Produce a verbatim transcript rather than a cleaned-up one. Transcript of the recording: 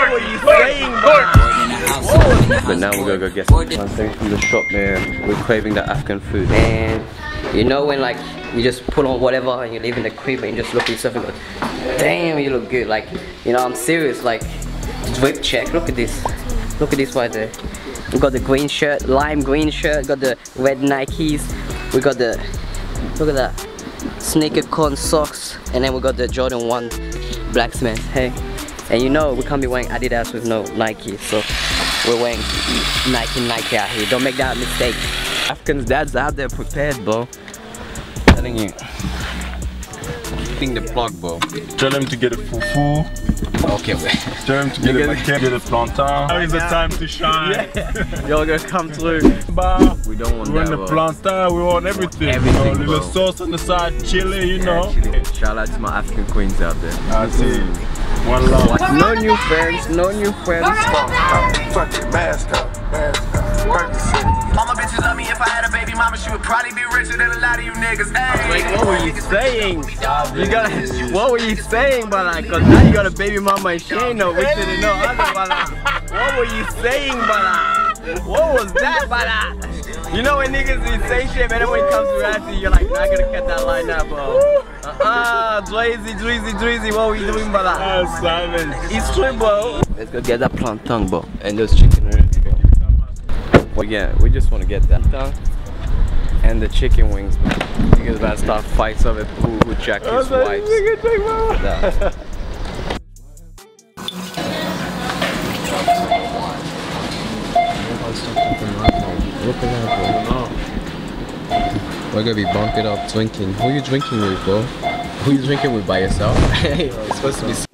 What were you saying, bro? But now we're gonna go get some things from the shop, man. We're craving the African food. Man, you know when like you just put on whatever and you live in the crib and you just look at yourself and go, damn, you look good. Like, you know, I'm serious. Like, drip check. Look at this. Look at this right there. We got the green shirt, lime green shirt. Got the red Nikes. We got the, look at that, sneaker con socks, and then we got the Jordan one blacksmith. Hey, and you know we can't be wearing Adidas with no Nike, so we're wearing Nike Nike out here. Don't make that mistake. Africans, dads out there prepared, bro. I'm telling you. Eating the plug, bro. Tell them to get a fufu. Okay, wait. Tell them to get a maquette, get a plantain. Now is the time to shine. Yeah. Y'all gonna come through. Bah. We don't want we that, want the plantain, we want everything. Everything, you know, little sauce on the side, chili, you know. Yeah, shout out to my African queens out there. I see. One love. No new friends, no new friends. Fuck your mask up, mask up. All my bitches love me. If I had a baby mama, she would probably be richer than a lot of you niggas. Hey. Like, what were you saying? You got what were you saying, Bala? Cause now you got a baby mama and she ain't no richer than no other, Bala. What were you saying, Bala? What was that, Bala? You know when niggas be saying shit, man, when it comes to reality, you're like, not gonna cut that line out, bro. Uh-uh, Drizzy, Drizzy, Drizzy, what were you doing, Bala? Oh, Simon. It's true, bro. Let's go get that plantain, bro. And those chicken wings, bro. Well, yeah, we just want to get that tongue and the chicken wings, bro. Niggas about to start fights over who, who jacked his wives. That. Look at that, bro. We're gonna be bumping up drinking. Who are you drinking with, bro? Who are you drinking with by yourself? Hey, it's supposed to be.